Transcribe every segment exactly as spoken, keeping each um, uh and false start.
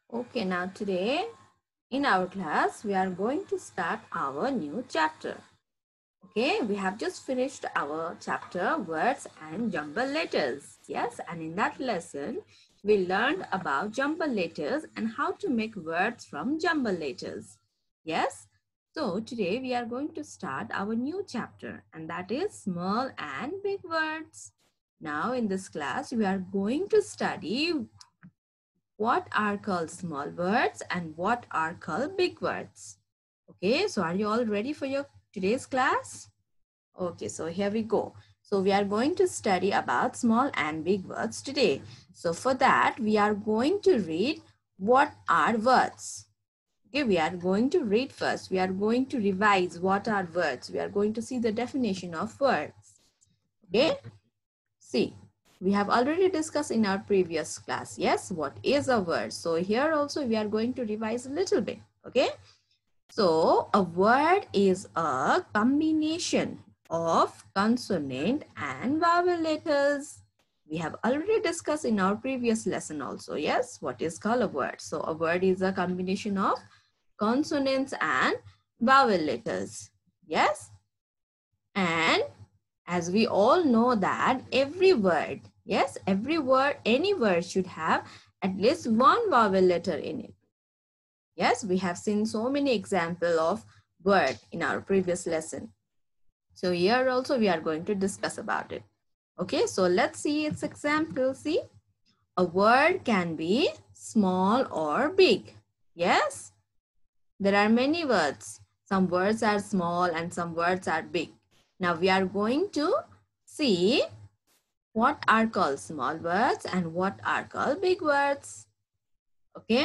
Okay, now today in our class, we are going to start our new chapter. Okay, we have just finished our chapter words and jumble letters. Yes, and in that lesson, we learned about jumble letters and how to make words from jumble letters. Yes, so today we are going to start our new chapter, and that is small and big words. Now in this class, we are going to study what are called small words and what are called big words. Okay, so are you all ready for your today's class? Okay, so here we go. So we are going to study about small and big words today. So for that, we are going to read what are words. Okay, we are going to read first. We are going to revise what are words. We are going to see the definition of words. Okay, see, we have already discussed in our previous class, yes, what is a word. So here also we are going to revise a little bit, okay? So a word is a combination of consonant and vowel letters. We have already discussed in our previous lesson also, yes, what is called a word. So a word is a combination of consonants and vowel letters, yes? And as we all know that every word, yes, every word, any word should have at least one vowel letter in it. Yes, we have seen so many examples of word in our previous lesson. So here also we are going to discuss about it. Okay, so let's see its example. See, a word can be small or big. Yes, there are many words. Some words are small and some words are big. Now we are going to see what are called small words and what are called big words. Okay.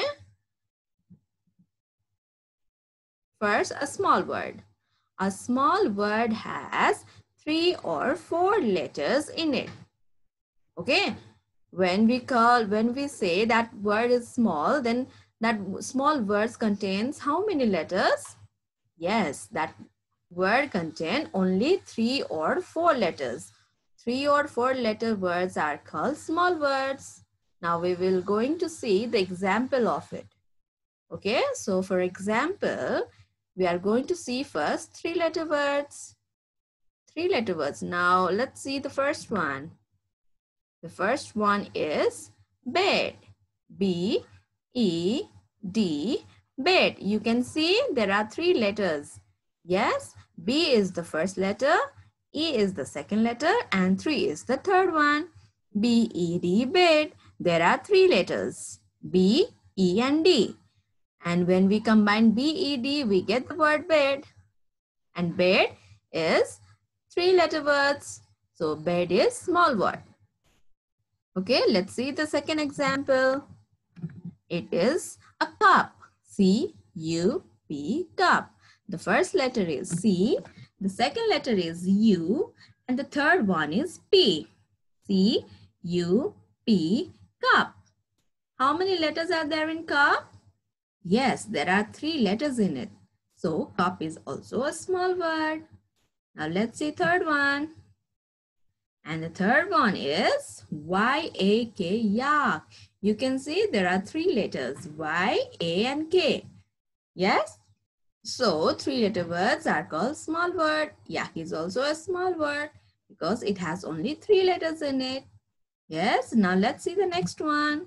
First, a small word. A small word has three or four letters in it. Okay. When we call, when we say that word is small, then that small words contains how many letters? Yes, that word contain only three or four letters. Three or four letter words are called small words. Now we will going to see the example of it. Okay, so for example, we are going to see first three letter words. Three letter words. Now let's see the first one. The first one is bed. B E D, bed. You can see there are three letters. Yes, B is the first letter, E is the second letter, and three is the third one. B E D, bed. There are three letters, B, E, and D. And when we combine B E D, we get the word bed. And bed is three letter words. So bed is small word. Okay, let's see the second example. It is a cup. C U P, cup. The first letter is C, the second letter is U, and the third one is P. C U P, cup. How many letters are there in cup? Yes, there are three letters in it. So cup is also a small word. Now let's see third one. And the third one is Y A K, yak. You can see there are three letters, Y, A, and K. Yes? So three letter words are called small word. Yak is also a small word because it has only three letters in it. Yes? Now let's see the next one.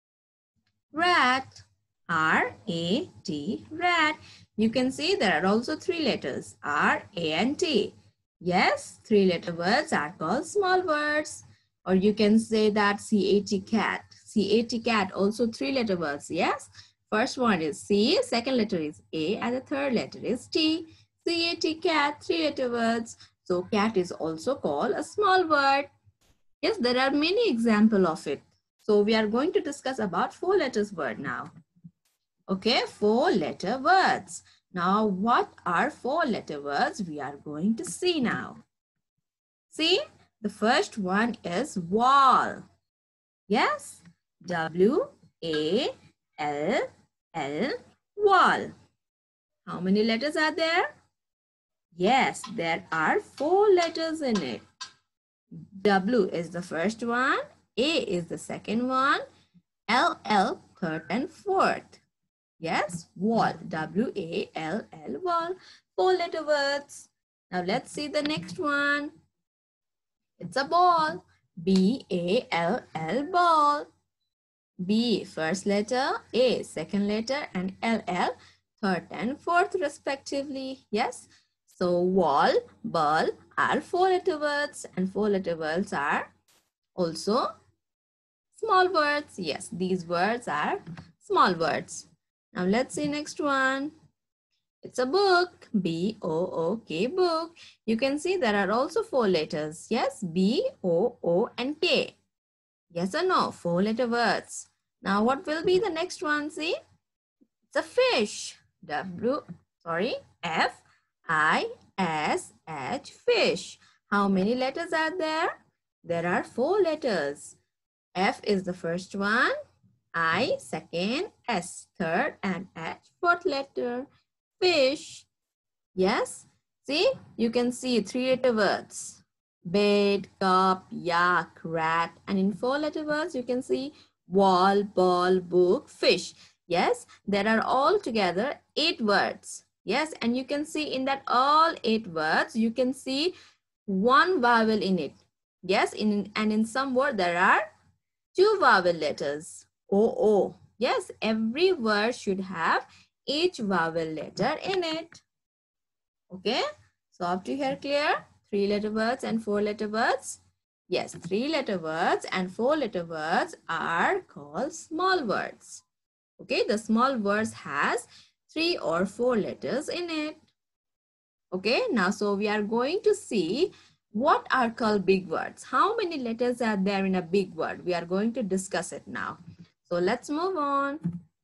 Rat. R A T, rat. You can see there are also three letters, R, A, and T. Yes, three letter words are called small words. Or you can say that C A T, cat. C A T, cat, also three letter words. Yes, first one is C, second letter is A, and the third letter is T. C A T, cat, three letter words. So cat is also called a small word. Yes, there are many examples of it. So we are going to discuss about four letters word now. Okay, four letter words. Now, what are four letter words? We are going to see now. See, the first one is wall. Yes, W A L L, wall. How many letters are there? Yes, there are four letters in it. W is the first one, A is the second one, L L third and fourth. Yes, wall, W A L L, wall, four letter words. Now let's see the next one. It's a ball, B A L L, ball. B, first letter, A, second letter, and L L, third and fourth respectively. Yes. So wall, ball are four letter words, and four letter words are also small words. Yes, these words are small words. Now let's see next one. It's a book, B O O K, book. You can see there are also four letters. Yes, B, O, O, and K. Yes or no? Four letter words. Now what will be the next one? See? It's a fish. W, sorry, F I S H, fish. How many letters are there? There are four letters. F is the first one, I second, S third, and H fourth letter. Fish. Yes? See? You can see three letter words. Bed, cup, yak, rat. And in four letter words, you can see wall, ball, book, fish. Yes, there are all together eight words. Yes, and you can see in that all eight words, you can see one vowel in it. Yes, in and in some word there are two vowel letters. O, O. Yes, every word should have each vowel letter in it. Okay, so up to here clear? Three letter words and four letter words. Yes, three letter words and four letter words are called small words. Okay, the small words has three or four letters in it. Okay, now so we are going to see what are called big words. How many letters are there in a big word? We are going to discuss it now. So let's move on.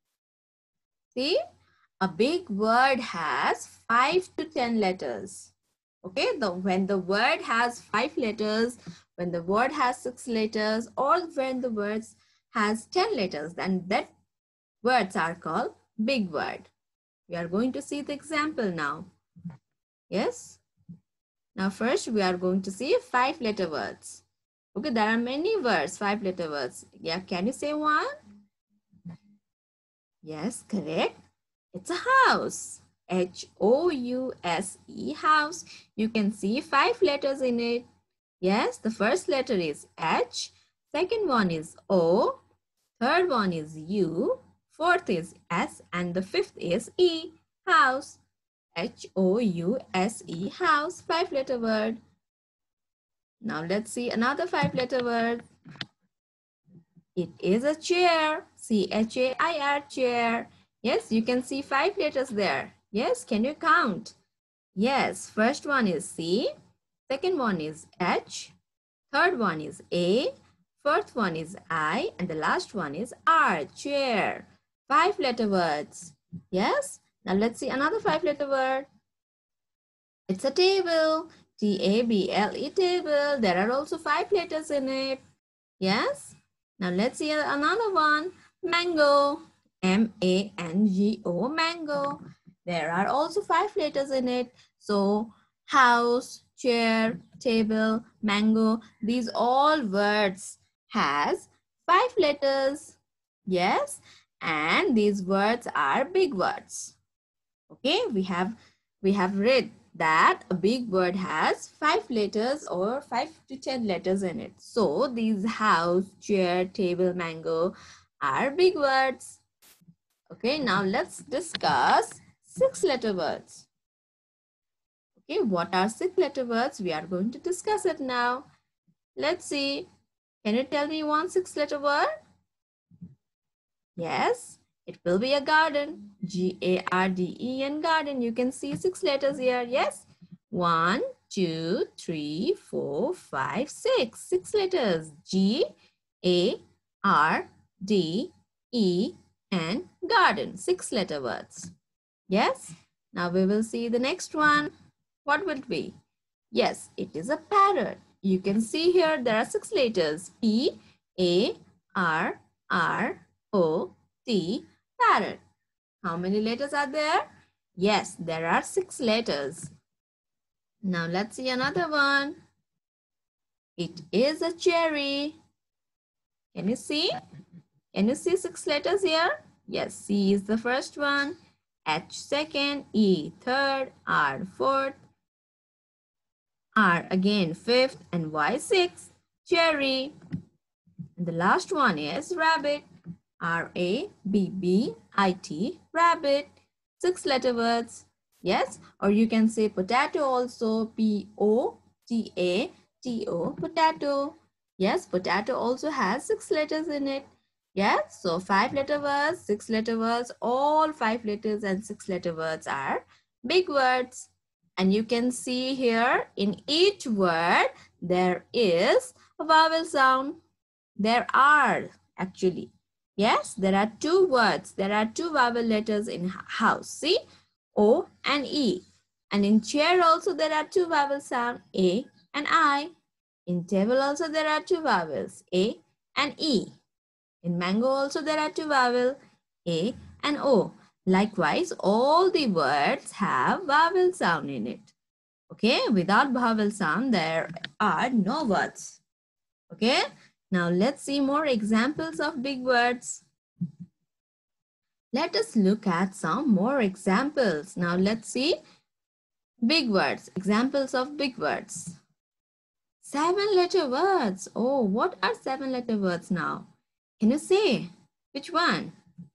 See, a big word has five to ten letters. Okay, the, when the word has five letters, when the word has six letters, or when the words has ten letters, then that words are called big word. We are going to see the example now. Yes. Now first we are going to see five letter words. Okay, there are many words, five letter words. Yeah, can you say one? Yes, correct. It's a house. H O U S E, house. You can see five letters in it. Yes, the first letter is H. Second one is O. Third one is U. Fourth is S. And the fifth is E. House. H O U S E, house. Five letter word. Now let's see another five letter word. It is a chair. C H A I R, chair. Yes, you can see five letters there. Yes, can you count? Yes, first one is C. Second one is H. Third one is A. Fourth one is I. And the last one is R, chair. Five letter words. Yes. Now let's see another five letter word. It's a table. T A B L E, table. There are also five letters in it. Yes. Now let's see another one. Mango. M A N G O, mango. There are also five letters in it. So house, chair, table, mango. These all words has five letters. Yes. And these words are big words. Okay, we have we have read that a big word has five letters or five to ten letters in it. So these house, chair, table, mango are big words. Okay, now let's discuss six letter words. Okay, what are six letter words? We are going to discuss it now. Let's see. Can you tell me one six letter word? Yes. It will be a garden. G A R D E N, garden. You can see six letters here. Yes. One, two, three, four, five, six. Six letters. G A R D E N, garden. Six letter words. Yes. Now we will see the next one. What will it be? Yes, it is a parrot. You can see here there are six letters. P A R R O T, parrot. How many letters are there? Yes, there are six letters. Now let's see another one. It is a cherry. Can you see? Can you see six letters here? Yes, C is the first one, H second, E third, R fourth, R again fifth, and Y sixth. Cherry. And the last one is rabbit. R A B B I T, rabbit. Six letter words. Yes, or you can say potato also, P O T A T O, potato. Yes, potato also has six letters in it. Yes, so five letter words, six letter words, all five letters and six letter words are big words. And you can see here in each word there is a vowel sound. There are actually. Yes, there are two words. There are two vowel letters in house. See? O and E. And in chair also there are two vowel sound, A and I. In table also there are two vowels, A and E. In mango also there are two vowels, A and O. Likewise, all the words have vowel sound in it. Okay, without vowel sound, there are no words. Okay, now let's see more examples of big words. Let us look at some more examples. Now let's see big words, examples of big words. Seven letter words. Oh, what are seven letter words now? Can you say which one?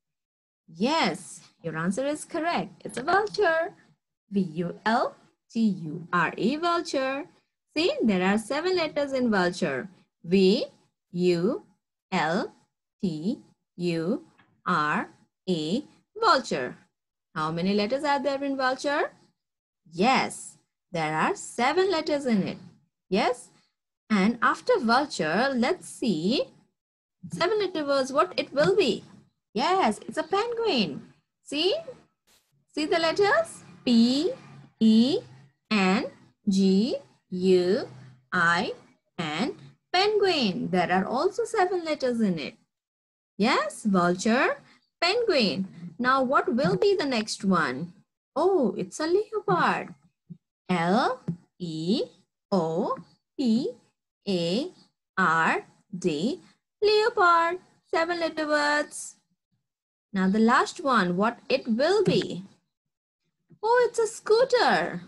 Yes, your answer is correct. It's a vulture. V U L T U R E, vulture. See, there are seven letters in vulture. V U L T U R E, vulture. How many letters are there in vulture? Yes, there are seven letters in it. Yes, and after vulture, let's see seven letter words, what it will be. Yes, it's a penguin. See? See the letters? P, E, N, G, U, I, and penguin. There are also seven letters in it. Yes, vulture, penguin. Now what will be the next one? Oh, it's a leopard. L, E, O, P, A, R, D, leopard. Seven letter words. Now the last one, what it will be? Oh, it's a scooter.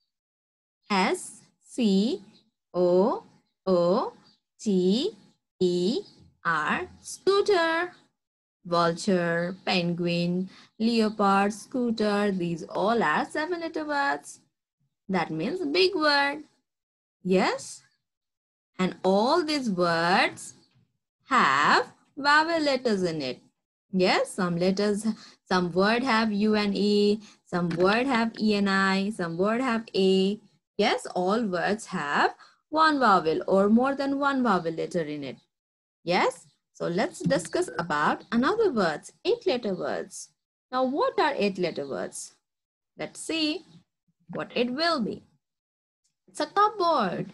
S C O O T E R, scooter. Vulture, penguin, leopard, scooter, these all are seven letter words. That means big word. Yes? And all these words have vowel letters in it. Yes, some letters, some word have U and E, some word have E and I, some word have A. Yes, all words have one vowel or more than one vowel letter in it. Yes, so let's discuss about another words, eight letter words. Now what are eight letter words? Let's see what it will be. It's a cupboard.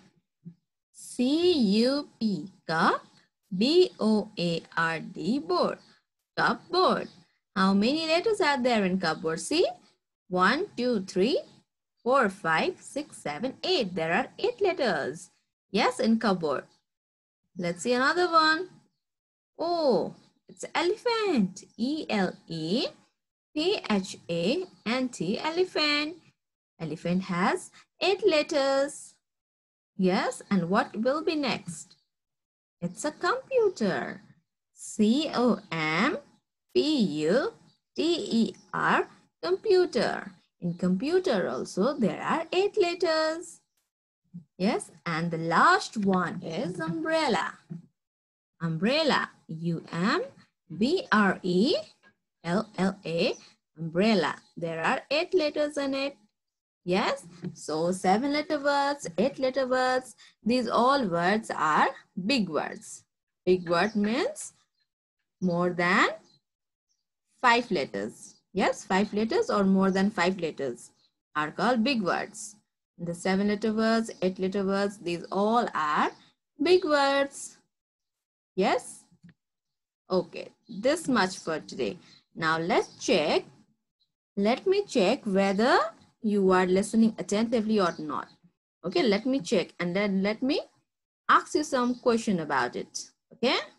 C U P, cup, B O A R D, board. Cupboard. How many letters are there in cupboard? See? One, two, three, four, five, six, seven, eight. There are eight letters. Yes, in cupboard. Let's see another one. Oh, it's elephant. E L E P H A N T, elephant. Elephant has eight letters. Yes, and what will be next? It's a computer. C O M P U T E R, computer. In computer also there are eight letters. Yes, and the last one is umbrella. Umbrella, U M B R E L L A, umbrella. There are eight letters in it. Yes, so seven letter words, eight letter words, these all words are big words. Big word means more than five letters. Yes, five letters or more than five letters are called big words. The seven letter words, eight letter words, these all are big words. Yes? Okay, this much for today. Now let's check. Let me check whether you are listening attentively or not. Okay, let me check and then let me ask you some question about it. Okay?